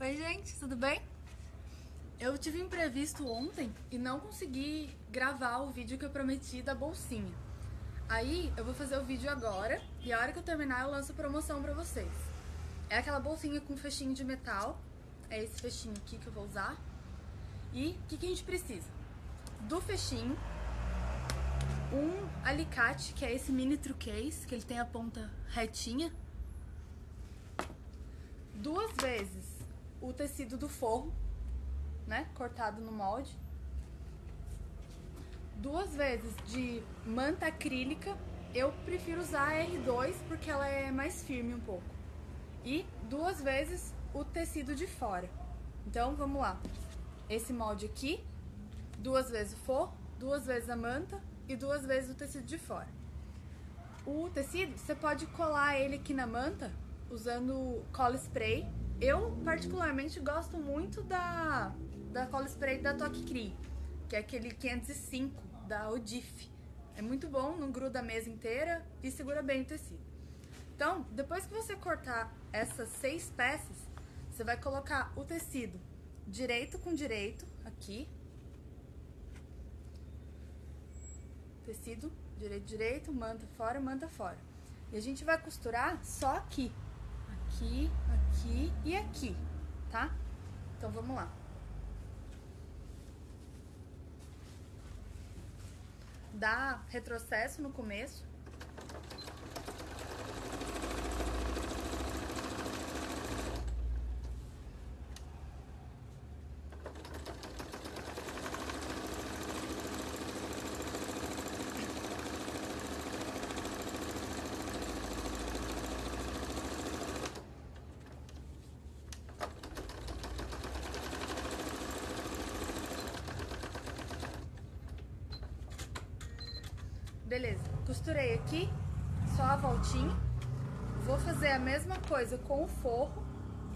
Oi gente, tudo bem? Eu tive imprevisto ontem e não consegui gravar o vídeo que eu prometi da bolsinha. Aí eu vou fazer o vídeo agora e a hora que eu terminar eu lanço promoção pra vocês. É aquela bolsinha com fechinho de metal, é esse fechinho aqui que eu vou usar. E o que a gente precisa? Do fechinho, um alicate, que é esse mini truquês, que ele tem a ponta retinha. 2 vezes o tecido do forro, né, cortado no molde. 2 vezes de manta acrílica, eu prefiro usar a R2 porque ela é mais firme um pouco. E 2 vezes o tecido de fora. Então vamos lá, esse molde aqui, 2 vezes o forro, 2 vezes a manta e 2 vezes o tecido de fora. O tecido, você pode colar ele aqui na manta usando cola spray. Eu particularmente gosto muito da cola spray da Toque Cri, que é aquele 505 da Odif. É muito bom, não gruda a mesa inteira e segura bem o tecido. Então, depois que você cortar essas 6 peças, você vai colocar o tecido direito com direito aqui. Tecido direito, manta fora. E a gente vai costurar só aqui. Aqui, aqui e aqui, tá? Então vamos lá. Dá retrocesso no começo. Beleza, costurei aqui, só a voltinha. Vou fazer a mesma coisa com o forro.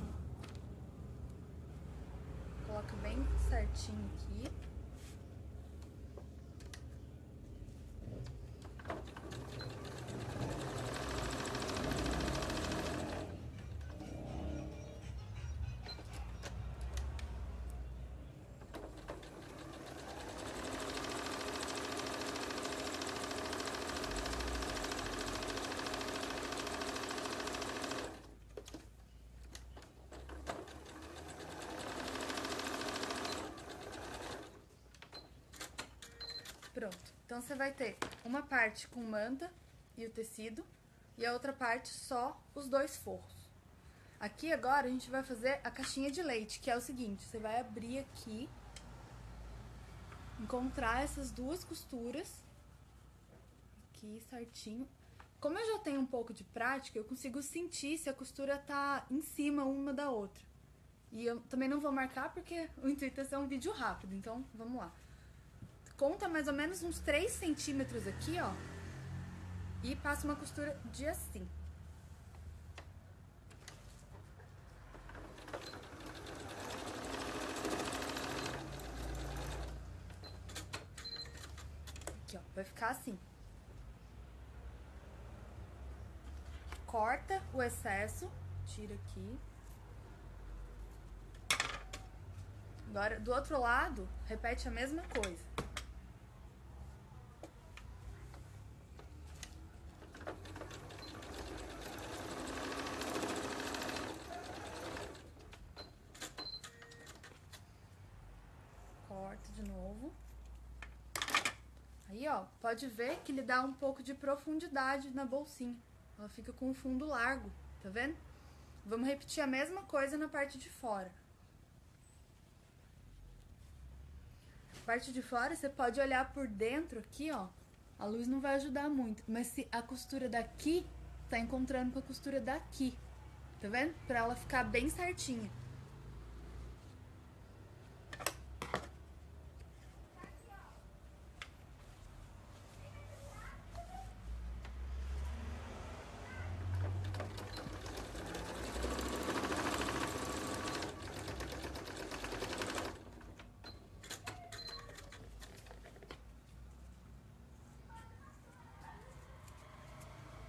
Coloca bem certinho aqui. Pronto, então você vai ter uma parte com manta e o tecido e a outra parte só os 2 forros. Aqui agora a gente vai fazer a caixinha de leite, que é o seguinte, você vai abrir aqui, encontrar essas 2 costuras, aqui certinho. Como eu já tenho um pouco de prática, eu consigo sentir se a costura tá em cima uma da outra. E eu também não vou marcar porque o intuito é ser um vídeo rápido, então vamos lá. Conta mais ou menos uns 3 centímetros aqui, ó. E passa uma costura de assim. Aqui, ó. Vai ficar assim. Corta o excesso. Tira aqui. Agora, do outro lado, repete a mesma coisa. Corta de novo. Aí, ó, pode ver que ele dá um pouco de profundidade na bolsinha. Ela fica com o fundo largo, tá vendo? Vamos repetir a mesma coisa na parte de fora. Parte de fora, você pode olhar por dentro aqui, ó. A luz não vai ajudar muito, mas se a costura daqui tá encontrando com a costura daqui, tá vendo? Pra ela ficar bem certinha.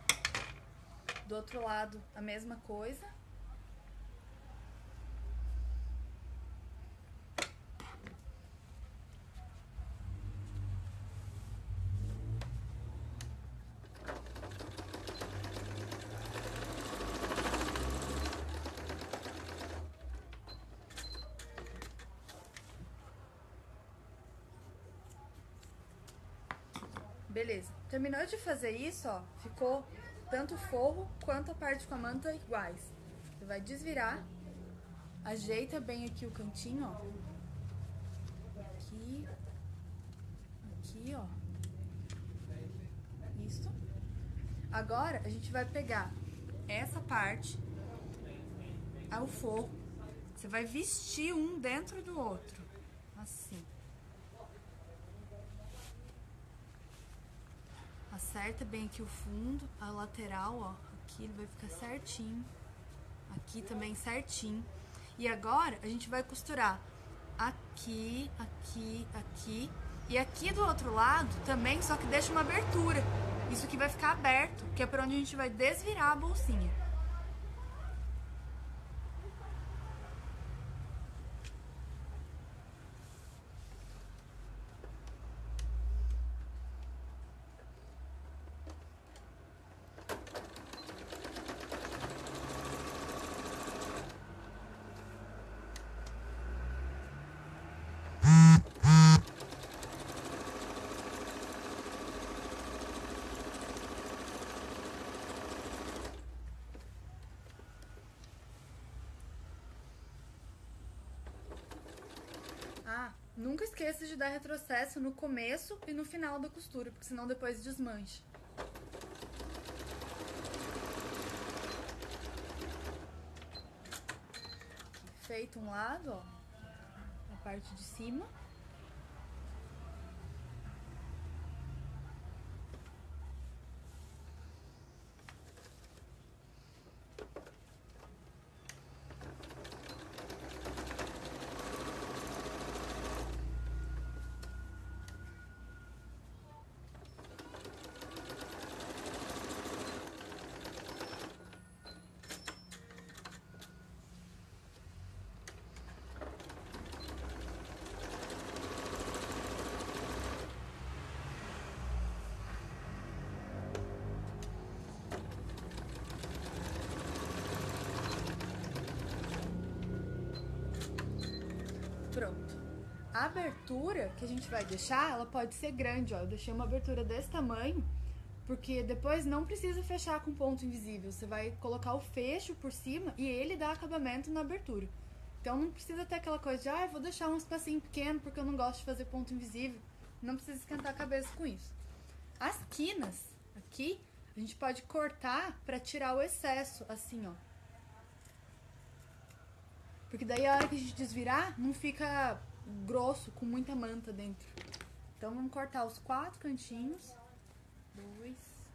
Do outro lado, a mesma coisa. Beleza. Terminou de fazer isso, ó, ficou tanto o forro quanto a parte com a manta iguais. Você vai desvirar, ajeita bem aqui o cantinho, ó. Aqui, ó. Isso. Agora, a gente vai pegar essa parte, o forro. Você vai vestir um dentro do outro, assim. Acerta bem aqui o fundo, a lateral, ó. Aqui ele vai ficar certinho. Aqui também certinho. E agora, a gente vai costurar aqui, aqui, aqui. E aqui do outro lado também, só que deixa uma abertura. Isso aqui vai ficar aberto, que é por onde a gente vai desvirar a bolsinha. Nunca esqueça de dar retrocesso no começo e no final da costura, porque senão depois desmancha. Feito um lado, ó, a parte de cima. Pronto. A abertura que a gente vai deixar, ela pode ser grande, ó. Eu deixei uma abertura desse tamanho, porque depois não precisa fechar com ponto invisível. Você vai colocar o fecho por cima e ele dá acabamento na abertura. Então não precisa ter aquela coisa de, vou deixar um espacinho pequeno porque eu não gosto de fazer ponto invisível. Não precisa esquentar a cabeça com isso. As quinas aqui, a gente pode cortar pra tirar o excesso, assim, ó. Porque daí a hora que a gente desvirar, não fica grosso, com muita manta dentro. Então vamos cortar os 4 cantinhos. 2,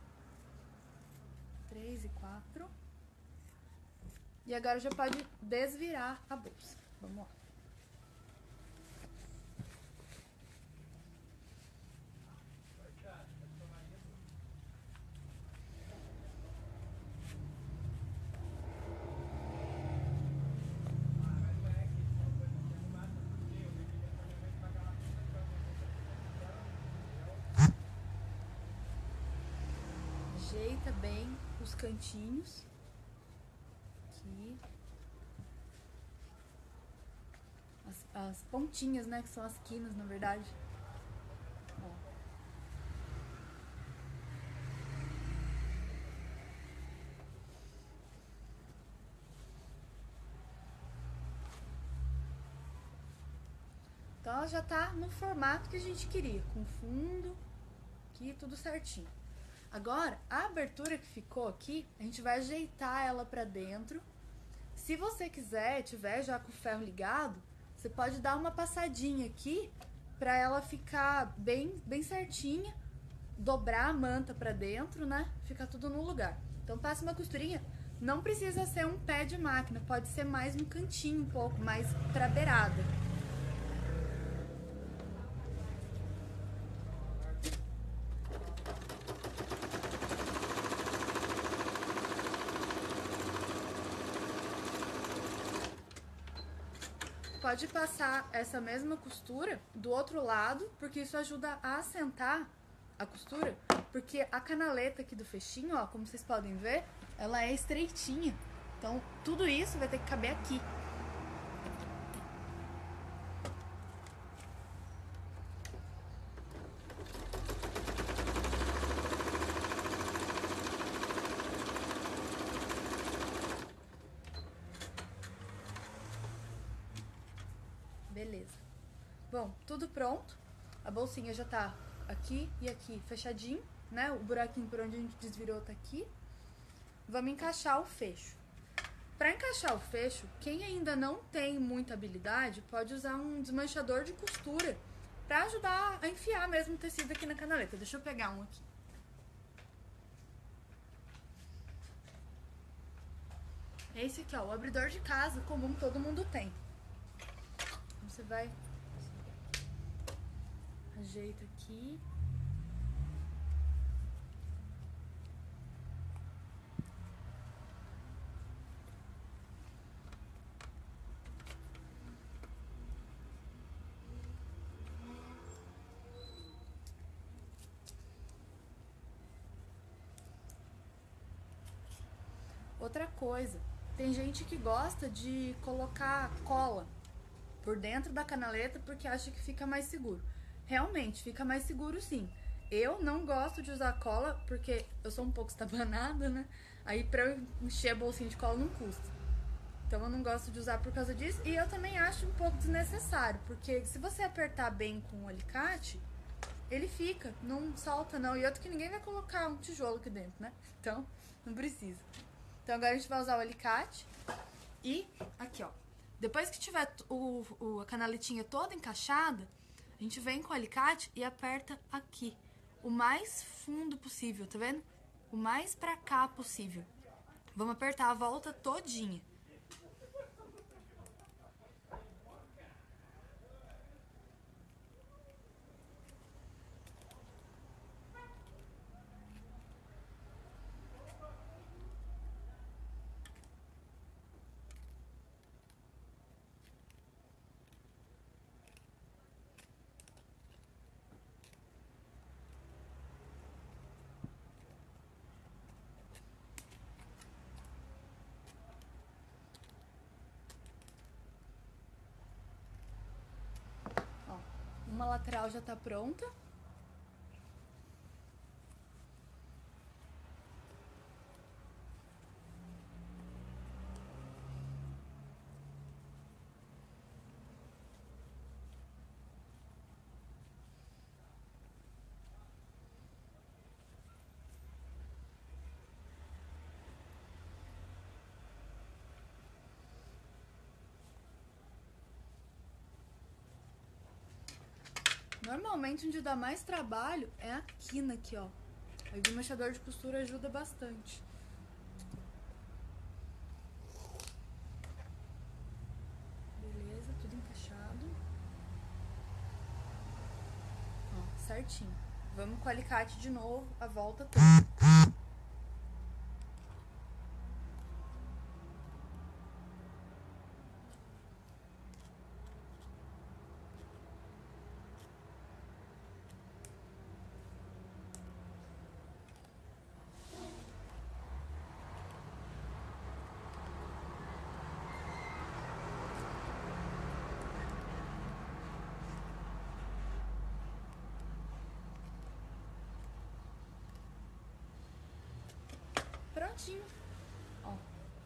3 e 4. E agora já pode desvirar a bolsa. Vamos lá. Ajeita bem os cantinhos. Aqui. As pontinhas, né? Que são as quinas, na verdade. Ó. Então ela já tá no formato que a gente queria, com fundo, aqui tudo certinho. Agora, a abertura que ficou aqui, a gente vai ajeitar ela pra dentro. Se você quiser, tiver já com o ferro ligado, você pode dar uma passadinha aqui pra ela ficar bem certinha, dobrar a manta pra dentro, né? Fica tudo no lugar. Então passa uma costurinha, não precisa ser um pé de máquina, pode ser mais no cantinho um pouco, mais pra beirada. Pode passar essa mesma costura do outro lado, porque isso ajuda a assentar a costura, porque a canaleta aqui do fechinho, ó, como vocês podem ver, ela é estreitinha. Então, tudo isso vai ter que caber aqui. Bom, tudo pronto. A bolsinha já tá aqui e aqui fechadinho, né? O buraquinho por onde a gente desvirou tá aqui. Vamos encaixar o fecho. Para encaixar o fecho, quem ainda não tem muita habilidade pode usar um desmanchador de costura para ajudar a enfiar mesmo o tecido aqui na canaleta. Deixa eu pegar um aqui. É esse aqui, ó, o abridor de casa comum, todo mundo tem. Você vai, ajeita aqui. Outra coisa, tem gente que gosta de colocar cola por dentro da canaleta porque acha que fica mais seguro. Realmente, fica mais seguro sim. Eu não gosto de usar cola porque eu sou um pouco estabanada, né? Aí pra eu encher a bolsinha de cola não custa. Então eu não gosto de usar por causa disso. E eu também acho um pouco desnecessário, porque se você apertar bem com o alicate, ele fica, não solta não. E outro que ninguém vai colocar um tijolo aqui dentro, né? Então, não precisa. Então agora a gente vai usar o alicate. E aqui, ó. Depois que tiver a canaletinha toda encaixada, a gente vem com o alicate e aperta aqui. O mais fundo possível, tá vendo? O mais pra cá possível. Vamos apertar a volta todinha. Ó, uma lateral já tá pronta. Normalmente onde dá mais trabalho é a quina aqui, ó. Aí o desmanchador de costura ajuda bastante. Beleza, tudo encaixado. Ó, certinho. Vamos com o alicate de novo, a volta toda. Prontinho. Ó.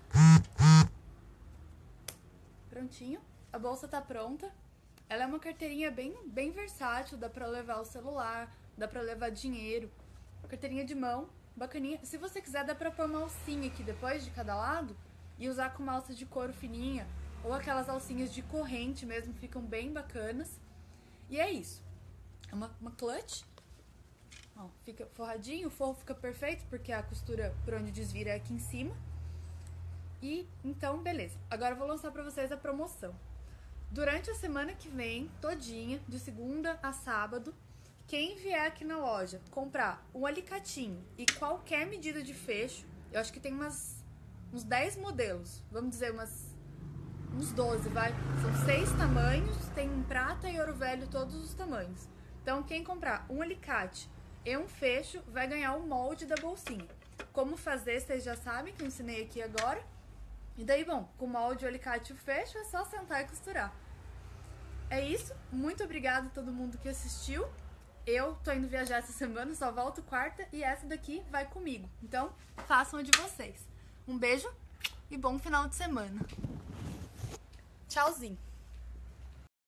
Prontinho. A bolsa tá pronta. Ela é uma carteirinha bem versátil, dá pra levar o celular, dá pra levar dinheiro. Carteirinha de mão, bacaninha. Se você quiser, dá pra pôr uma alcinha aqui depois de cada lado e usar com uma alça de couro fininha ou aquelas alcinhas de corrente mesmo, ficam bem bacanas. E é isso. É uma clutch. Ó, fica forradinho, o forro fica perfeito porque a costura por onde desvira é aqui em cima. E então, beleza. Agora eu vou lançar pra vocês a promoção. Durante a semana que vem, todinha, de segunda a sábado, quem vier aqui na loja comprar um alicatinho e qualquer medida de fecho, eu acho que tem uns 10 modelos, vamos dizer uns 12, vai. São 6 tamanhos, tem prata e ouro velho, todos os tamanhos. Então, quem comprar um alicate e um fecho vai ganhar o molde da bolsinha. Como fazer, vocês já sabem, que eu ensinei aqui agora. E daí, bom, com o molde, o alicate e o fecho, é só sentar e costurar. É isso, muito obrigada a todo mundo que assistiu. Eu tô indo viajar essa semana, só volto quarta e essa daqui vai comigo. Então, façam a de vocês. Um beijo e bom final de semana. Tchauzinho!